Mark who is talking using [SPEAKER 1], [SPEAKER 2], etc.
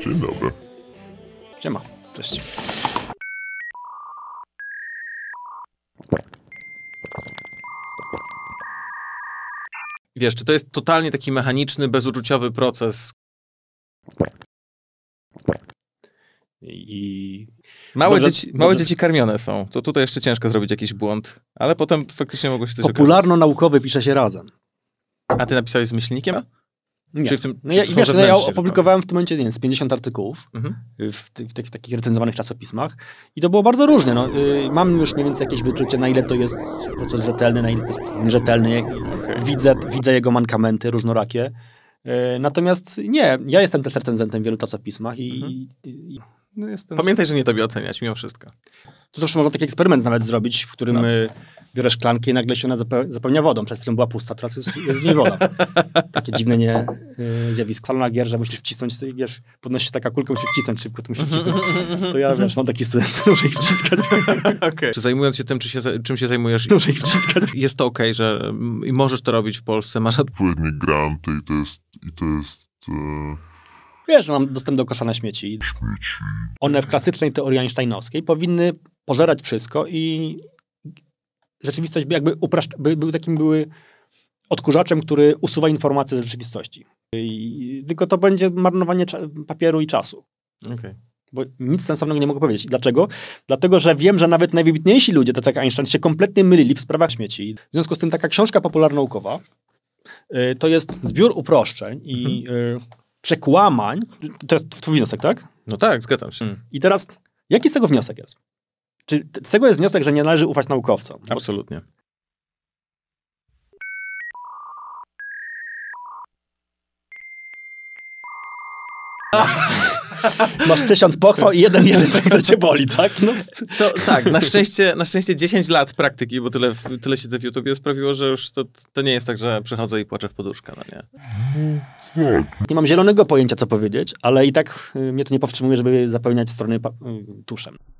[SPEAKER 1] Dzień dobry.
[SPEAKER 2] Siema, cześć.
[SPEAKER 3] Wiesz, czy to jest totalnie taki mechaniczny, bezuczuciowy proces? Małe dzieci karmione są. To tutaj jeszcze ciężko zrobić jakiś błąd, ale potem faktycznie mogło się coś okazać.
[SPEAKER 2] Popularno-naukowy pisze się razem.
[SPEAKER 3] A ty napisałeś z myślnikiem?
[SPEAKER 2] Nie.
[SPEAKER 3] Czy w tym,
[SPEAKER 2] No
[SPEAKER 3] czy to są
[SPEAKER 2] ja
[SPEAKER 3] zewnętrznie
[SPEAKER 2] opublikowałem w tym momencie, nie wiem, z 50 artykułów w takich recenzowanych czasopismach i to było bardzo różne. No, mam już mniej więcej jakieś wyczucie, na ile to jest proces rzetelny, na ile to jest nierzetelny.
[SPEAKER 3] Okay.
[SPEAKER 2] Widzę jego mankamenty różnorakie. Natomiast nie, ja jestem też recenzentem w wielu czasopismach i no jestem...
[SPEAKER 3] Pamiętaj, że nie tobie oceniać, mimo wszystko.
[SPEAKER 2] To zresztą można taki eksperyment nawet zrobić, w którym biorę szklankę i nagle się ona zapełnia wodą. Przed chwilą była pusta, teraz jest w niej woda. Takie dziwne zjawisko. Salona gier, że musisz wcisnąć, wiesz, podnosi się taka kulka, musisz wcisnąć szybko, to musisz wcisnąć. To ja, wiesz, mam taki student, muszę ich wciskać.
[SPEAKER 3] Okay. Czy zajmując się tym, czym się zajmujesz,
[SPEAKER 2] muszę ich wciskać.
[SPEAKER 3] Jest to okej, że i możesz to robić w Polsce, masz
[SPEAKER 1] odpowiednie granty i to jest
[SPEAKER 2] Wiesz, że mam dostęp do kosza na śmieci. One w klasycznej teorii einsteinowskiej powinny pożerać wszystko i rzeczywistość były odkurzaczem, który usuwa informacje z rzeczywistości. Tylko to będzie marnowanie papieru i czasu.
[SPEAKER 3] Okay.
[SPEAKER 2] Bo nic sensownego nie mogę powiedzieć. Dlaczego? Dlatego, że wiem, że nawet najwybitniejsi ludzie, tacy jak Einstein, się kompletnie mylili w sprawach śmieci. W związku z tym taka książka popularnaukowa to jest zbiór uproszczeń i przekłamań. To jest twój wniosek, tak?
[SPEAKER 3] No tak, zgadzam się.
[SPEAKER 2] I teraz, jaki z tego wniosek jest? Czy z tego jest wniosek, że nie należy ufać naukowcom?
[SPEAKER 3] Absolutnie.
[SPEAKER 2] Masz 1000 pochwał i jeden kto cię boli, tak? No.
[SPEAKER 3] To, tak, na szczęście 10 lat praktyki, bo tyle siedzę w YouTubie, sprawiło, że już to nie jest tak, że przychodzę i płaczę w poduszkę, no nie?
[SPEAKER 2] Nie mam zielonego pojęcia, co powiedzieć, ale i tak mnie to nie powstrzymuje, żeby zapełniać strony tuszem.